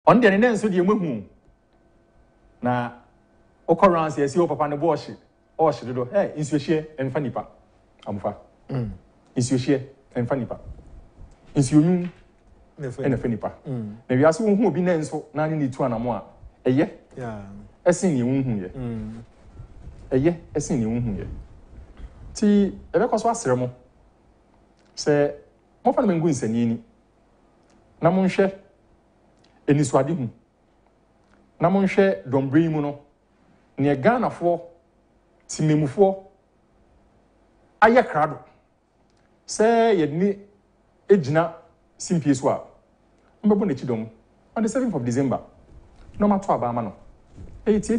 On the end, so the moon. Na occurrence, yes, you papa and wash it. Or she do, hey, is your share and funny pa. Amfa. Is your share and funny pa. Is you and a funny pa. Maybe ask who be named so 92 and a more. A year? Yeah. A senior here. A year, a senior here. See, a record was sermon. Say, more fun than Gwyn's and Yini. Namon share. Eni swadi hu na mo nhwe dombri mu no ne Ghana fo timemufo aye krado se ye ni ejina simpie so a mbebo na chidom on the 7th of December no matter aba ma no eti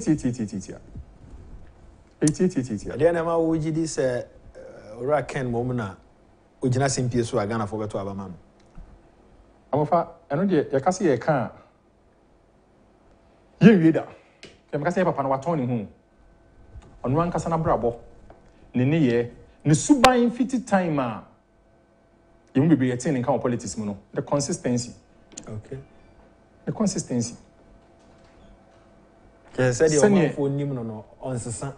then am wo gidi se ora ken mom na ojina simpie so a Ghana fo beto aba ma no amofa eno de ye kase ye kan ye wieda kem kase papa na waton ni hu onu an kasa na brabo ne ye ne suban fiti time a yemu bebe ye tin kan politics mu no the consistency. Okay. The consistency. Ke said your man for nim no on sesa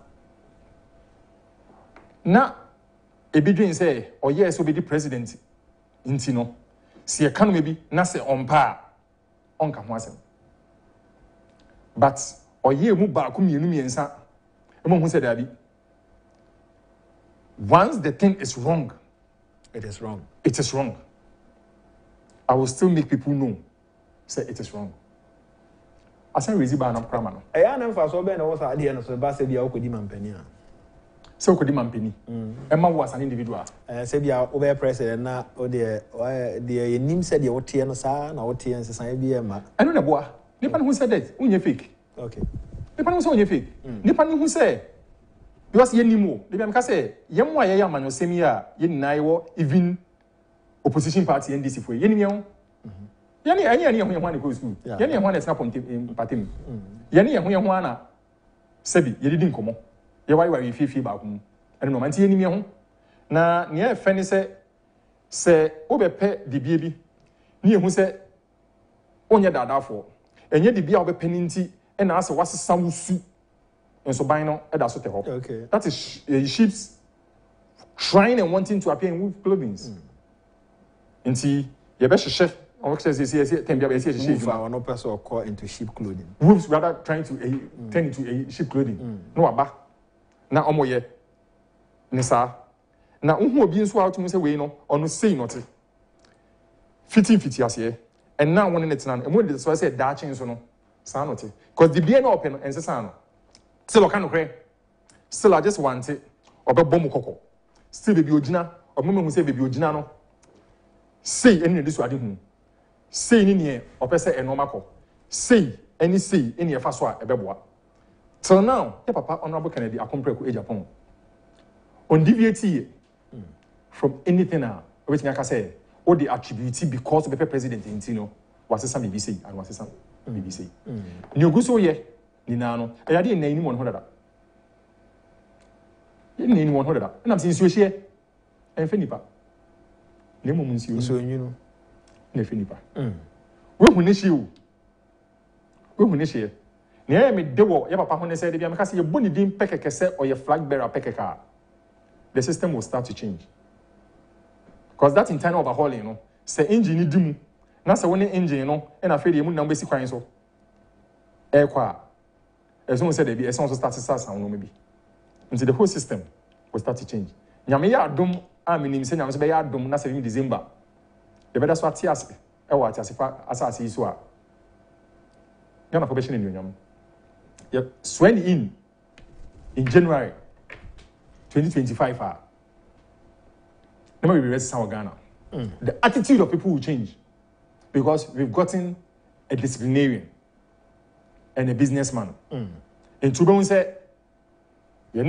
na ebidwin say o yes obi di president nti no si economy bi na se ompa onka ho asem but oye mu ba ko mienu miensa emo hu se dabi once the thing is wrong, it is wrong. It is wrong. I will still make people know say it is wrong. Asan rezi ba na krama no eya na mfa so be na wo sa ade no so ba se bia okodi mampani a se okodi mampani ma wo as an individual se bia wo be president na o de nim se de wo tie no sa na wo tie nsesan bia ma eno na boa nipa no hu say that unye fake. Okay. Nipa no say unye fake. Nipa no hu say because ye nimo de bia me ka say ye mo aye yamanyo semi a ye nai wo even opposition party NDC for ye nim ye Yani ho yehwan ko school. Yani yehwan na snap patim. Yani yehwan na sebi ye didi nkomo. Ye wari fifi ba ko mu. Eno no manti yenim ye ho. Na ne e fe ne se obepe dibie bi. Ne ehu se onye dadafo. Enye dibie a obepe ni nti e na ase wasesa wusu. Enso ban no e da so te ho. Okay. That is sheep's trying and wanting to appear in wolf clothing. Nti ye be hwehwe no person or call into sheep clothing. Wolves rather trying to turn into a sheep clothing. No aba. Na omoye. Nisa. Na unhu obi nso out mu say we no ono say not. Fiti ase. And now one net na e mo dey so say da chin so no. Sa not. Because the be no open and say no. Still oka no kre. Still I just want it. Obebom kokko. Still baby ogina. Omo hu say baby ogina no. Say any this wadi hu. Say ni ne opese enomako. Say any say any efa so a ebeboa. Till now, your papa honorable Kennedy Agyapong Agyapong on deviate from anything which I can say or the attribute because of the president in Tino was some BBC and was some BBC. New Guso ye Ninano, I didn't name 100. You name 100. And I'm saying you and Fenipa. Nemo Monsieur, so you know. Nefinipa. We who nish you. We who nish ye. Near me, dewo, your papa, when they said, if you make your bonny dim pekeke or your flag bearer pekeka, the system will start to change. Because that internal overhauling, you know, say engine dimu, not say one engine, you know, and afraid you wouldn't be crying so. Air qua. As soon as said, as soon as start to start, maybe. Until the whole system will start to change. Yamia dum, I mean, saying, I'm saying, dum, not 7 December. The better swat tears, I watch as if I see so. You're not probation in your you're sworn in January 2025. Never be rest in Ghana. The attitude of people will change because we've gotten a disciplinarian and a businessman. And to say